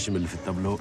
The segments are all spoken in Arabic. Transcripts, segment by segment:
تجيبش من اللي في التابلو.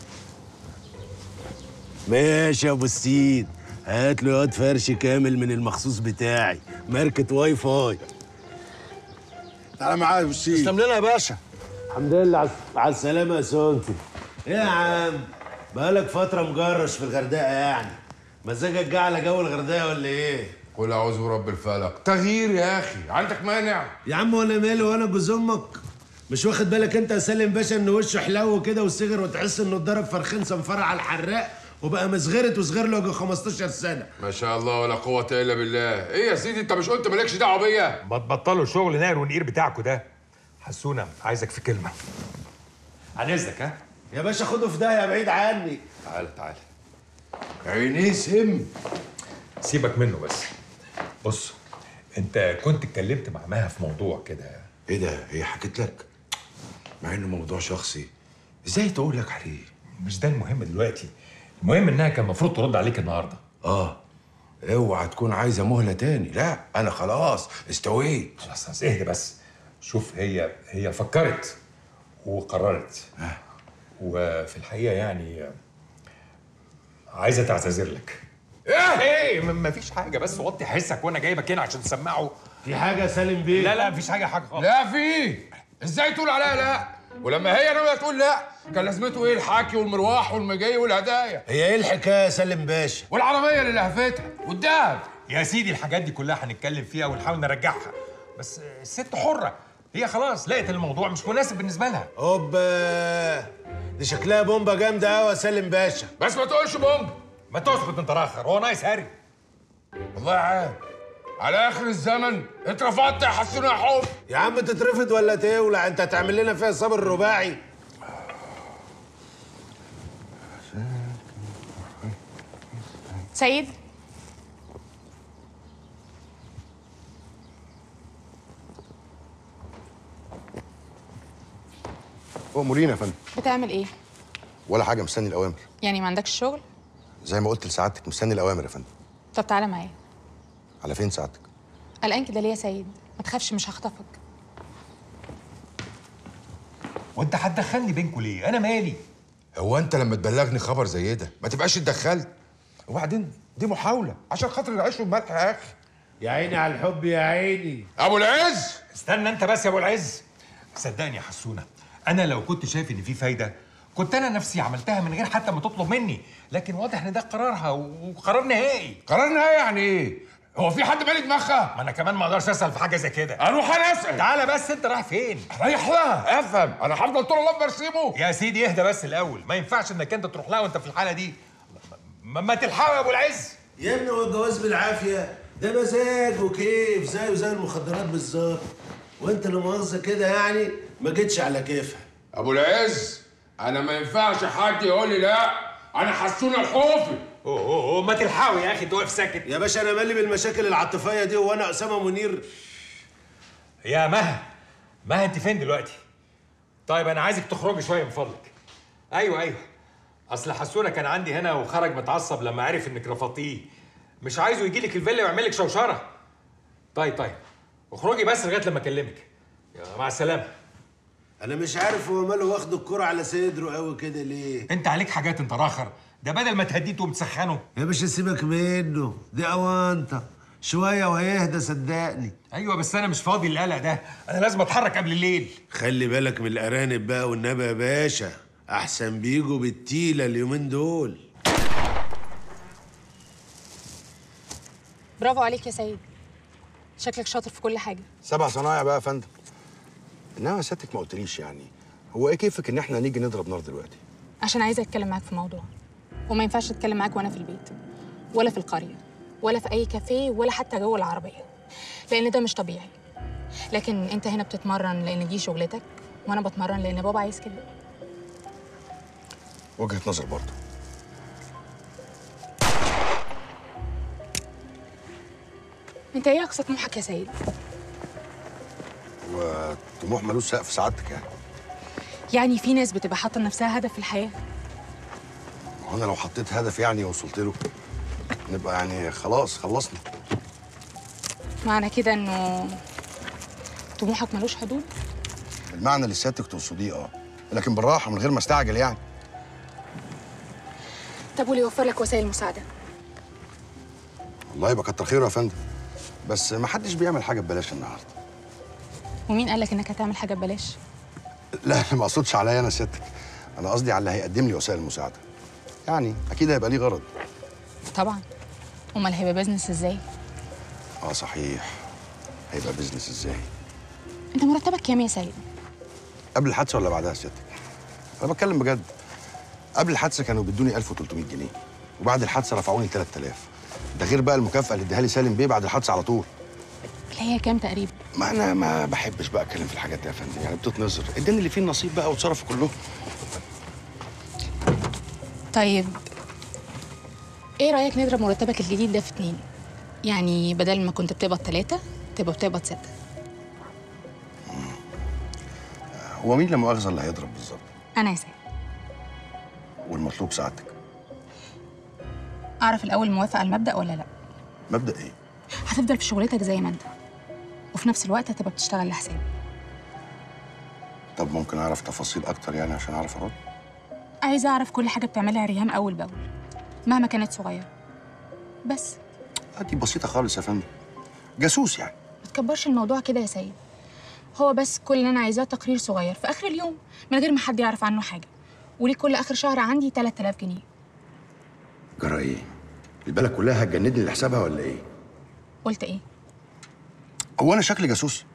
ماشي يا ابو السيد، هات له ياض فرش كامل من المخصوص بتاعي، ماركة واي فاي. تعالى معايا يا ابو السيد. تسلم لنا يا باشا. الحمد لله على السلامة يا سونتي. ايه يا عم؟ بقالك فترة مجرش في الغردقة يعني. مزاجك جه على جو الغردقة ولا ايه؟ قول اعوذ برب الفلق، تغيير يا اخي، عندك مانع؟ يا عم وانا مالي وانا جوز امك؟ مش واخد بالك انت يا سالم باشا ان وشه حلو كده وصغر وتحس انه اتضرب فرخين صنفره على الحراق وبقى مصغرت وصغر له 15 سنه. ما شاء الله ولا قوة الا بالله. ايه يا سيدي انت مش قلت مالكش دعوة بيا؟ ما تبطلوا شغل نار ونقير بتاعكوا ده. حسونة عايزك في كلمة. عن اذنك. ها يا باشا خده في داهيه بعيد عني. تعالى عينيه سم. سيبك منه بس. بص، انت كنت اتكلمت مع مها في موضوع كده. ايه ده؟ هي حكت لك؟ مع انه موضوع شخصي، ازاي تقول لك عليه؟ مش ده المهم دلوقتي. المهم انها كان المفروض ترد عليك النهارده. اوعى تكون عايزه مهله تاني. لا انا خلاص استويت. خلاص اهدى بس. شوف، هي فكرت وقررت. وفي الحقيقه يعني عايزه تعتذر لك. ايه مفيش حاجه، بس وطي حسك وانا جايبك هنا عشان تسمعه. في حاجه يا سالم بيه؟ لا مفيش حاجه خالص. لا في. ازاي تقول عليها لا؟ ولما هي ناويه تقول لا كان لازمته ايه الحاكي والمروح والمجاي والهدايا؟ هي ايه الحكايه يا سالم باشا؟ والعربيه اللي لهفتها والدهب. يا سيدي الحاجات دي كلها هنتكلم فيها ونحاول نرجعها، بس الست حره. هي خلاص لقت الموضوع مش مناسب بالنسبه لها. اوبا، دي شكلها بومبا جامده قوي يا سالم باشا. بس ما تقولش بومب. ما تسكت انت راخر، هو نايس هاري. والله عاد على اخر الزمن اترفضت يا حسون يا حب. يا عم تترفض ولا تولع؟ انت هتعمل لنا فيها صبر رباعي. سيد، أمورينا يا فندم. بتعمل ايه؟ ولا حاجة، مستني الأوامر. يعني ما عندكش شغل؟ زي ما قلت لسعادتك مستني الأوامر يا فندم. طب تعالى معايا. على فين سعادتك؟ قلقان كده ليه يا سيد؟ ما تخافش مش هخطفك. وانت هتدخلني بينكوا ليه؟ انا مالي؟ هو انت لما تبلغني خبر زي ده ما تبقاش اتدخلت؟ وبعدين دي محاولة عشان خاطر العيش والملح يا اخي. يا عيني على الحب يا عيني. ابو العز استنى انت بس يا ابو العز. صدقني يا حسونه، انا لو كنت شايف ان في فايده كنت انا نفسي عملتها من غير حتى ما تطلب مني، لكن واضح ان ده قرارها وقرار نهائي. قرار نهائي يعني ايه؟ هو في حد مالي دماغها؟ ما انا كمان ما اقدرش اسال في حاجه زي كده. اروح انا اسال. تعالى بس، انت رايح فين؟ رايح لها افهم. انا هفضل طول الوقت برسمه. يا سيدي اهدى بس الاول، ما ينفعش انك انت تروح لها وانت في الحاله دي. ما تلحقوا يا ابو العز. يا ابني هو الجواز بالعافيه؟ ده مزاج وكيف، زيه زي المخدرات بالظبط. وانت لا مؤاخذه كده يعني ما جيتش على كيفها. ابو العز انا ما ينفعش حد يقول لي لا، انا حسون الحوفي. اوه ما تلحقوا يا اخي، توقف ساكت. يا باشا انا مالي بالمشاكل العاطفيه دي وانا اسامه منير. يا مها انت فين دلوقتي؟ طيب انا عايزك تخرجي شويه من فضلك. ايوه اصل حسونه كان عندي هنا وخرج متعصب لما عرف انك رفضتيه. مش عايزه يجي لك الفيلا ويعمل لك شوشره. طيب اخرجي بس لغايه لما اكلمك. يلا مع السلامه. انا مش عارف هو ماله واخد الكرة على صدره قوي كده ليه؟ انت عليك حاجات انت راخر، ده بدل ما تهديته ومتسخنه. يا باشا سيبك منه، دي اوانطه شويه وهيهدى صدقني. ايوه بس انا مش فاضي للقلق ده، انا لازم اتحرك قبل الليل. خلي بالك من الارانب بقى والنبي يا باشا، احسن بيجوا بالتيله اليومين دول. برافو عليك يا سيد، شكلك شاطر في كل حاجه. 7 صنايع بقى يا فندم. انما سيادتك ما قلتليش يعني هو ايه كيفك ان احنا نيجي نضرب نار دلوقتي؟ عشان عايزه اتكلم معاك في موضوع، وما ينفعش اتكلم معاك وانا في البيت ولا في القريه ولا في اي كافيه ولا حتى جوه العربيه، لان ده مش طبيعي. لكن انت هنا بتتمرن لان دي شغلتك، وانا بتمرن لان بابا عايز كده. وجهة نظر برضه. انت ايه اقصى طموحك يا سيد؟ وطموح ملوش سقف سعادتك يعني. يعني في ناس بتبقى حاطه لنفسها هدف في الحياه. وانا لو حطيت هدف يعني ووصلت له نبقى يعني خلاص خلصنا. معنى كده انه طموحك ملوش حدود؟ المعنى اللي سيادتك تقصديه لكن بالراحه من غير ما استعجل يعني. طب واللي يوفر لك وسائل مساعده؟ والله يبقى كتر خيره يا فندم، بس ما حدش بيعمل حاجه ببلاش النهارده. ومين قال لك انك هتعمل حاجه ببلاش؟ لا انا ما اقصدش عليا انا سيادتك، انا قصدي على اللي هيقدم لي وسائل المساعده. يعني اكيد هيبقى ليه غرض. طبعا. امال هيبقى بيزنس ازاي؟ اه صحيح، هيبقى بيزنس ازاي؟ انت مرتبك كام يا سيد؟ قبل الحادثه ولا بعدها سيادتك؟ انا بتكلم بجد. قبل الحادثه كانوا بيدوني 1300 جنيه، وبعد الحادثه رفعوني 3000. ده غير بقى المكافاه اللي اداها لي سالم بيه بعد الحادثه على طول. اللي هي كام تقريبا؟ ما انا ما بحبش بقى اتكلم في الحاجات دي يا فندم، يعني بتتنظر. اداني اللي فيه النصيب بقى وتصرفوا كلهم. طيب ايه رايك نضرب مرتبك الجديد ده في 2؟ يعني بدل ما كنت بتقبض 3 تبقى بتقبض 6. هو مين لا مؤاخذه اللي هيضرب بالظبط؟ انا يا سيد. والمطلوب سعادتك؟ اعرف الاول موافق على المبدا ولا لا؟ مبدا ايه؟ هتفضل في شغلتك زي ما انت، وفي نفس الوقت هتبقى بتشتغل لحسابي. طب ممكن اعرف تفاصيل اكتر يعني عشان اعرف ارد؟ عايزه اعرف كل حاجه بتعملها ريهام اول باول مهما كانت صغيره. بس دي بسيطه خالص يا فندم، جاسوس يعني. ما تكبرش الموضوع كده يا سيد. هو بس كل اللي انا عايزاه تقرير صغير في اخر اليوم من غير ما حد يعرف عنه حاجه، وليه كل اخر شهر عندي 3000 جنيه. جرى ايه؟ البلد كلها هتجندني لحسابها ولا ايه؟ قلت ايه؟ هو انا شكلي جاسوس؟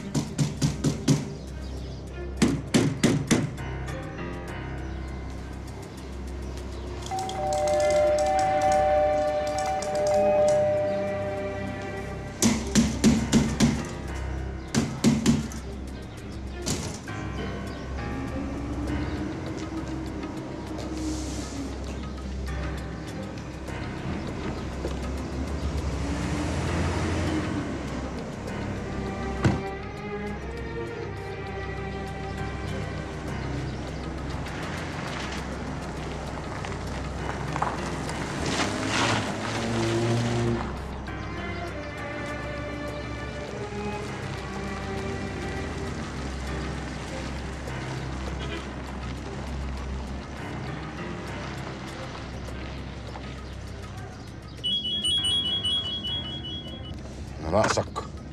ناقصك.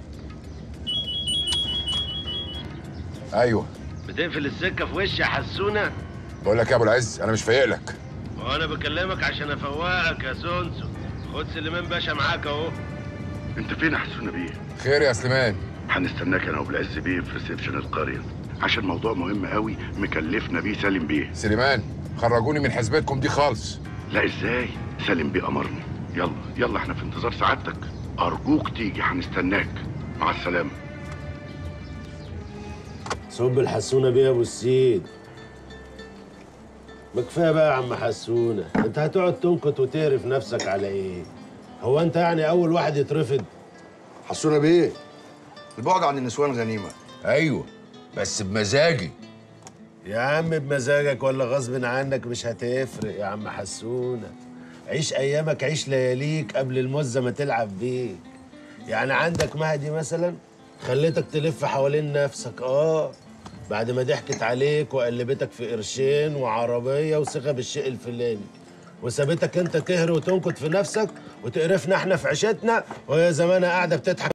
ايوه. بتقفل السكه في وشي يا حسونه؟ بقول لك يا ابو العز انا مش فايق لك. وانا بكلمك عشان افوقك يا سونسو. خد سليمان باشا معاك اهو. انت فين يا حسونه بيه؟ خير يا سليمان؟ هنستناك انا وابو العز بيه في ريسبشن القريه عشان موضوع مهم قوي مكلفنا بيه سالم بيه. سليمان خرجوني من حسبتكم دي خالص. لا ازاي؟ سالم بيه امرني. يلا يلا احنا في انتظار سعادتك، ارجوك تيجي هنستناك. مع السلامه. صب الحسونه بيه يا ابو السيد. ما كفايه بقى يا عم حسونه، انت هتقعد تنكت وتقرف نفسك على ايه؟ هو انت يعني اول واحد يترفض؟ حسونه بيه، البعد عن النسوان غنيمه. ايوه بس بمزاجي. يا عم بمزاجك ولا غصب عنك مش هتفرق يا عم حسونه. عيش ايامك، عيش لياليك قبل المزه ما تلعب بيك. يعني عندك مهدي مثلا خليتك تلف حوالين نفسك بعد ما ضحكت عليك وقلبتك في قرشين وعربيه وثقه بالشيء الفلاني، وسابتك انت تهري وتنكت في نفسك وتقرفنا احنا في عيشتنا، وهي زمانها قاعده بتضحك